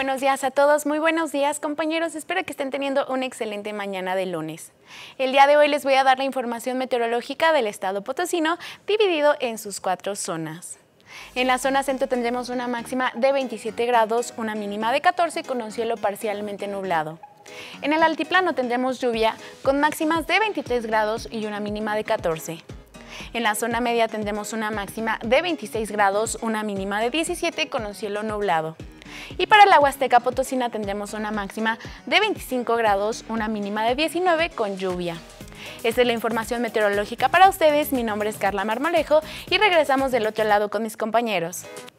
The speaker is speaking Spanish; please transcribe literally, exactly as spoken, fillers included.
buenos días a todos, muy buenos días compañeros, espero que estén teniendo una excelente mañana de lunes. El día de hoy les voy a dar la información meteorológica del estado potosino dividido en sus cuatro zonas. En la zona centro tendremos una máxima de veintisiete grados, una mínima de catorce con un cielo parcialmente nublado. En el altiplano tendremos lluvia con máximas de veintitrés grados y una mínima de catorce. En la zona media tendremos una máxima de veintiséis grados, una mínima de diecisiete con un cielo nublado. Y para la Huasteca Potosina tendremos una máxima de veinticinco grados, una mínima de diecinueve con lluvia. Esta es la información meteorológica para ustedes, mi nombre es Carla Marmolejo y regresamos del otro lado con mis compañeros.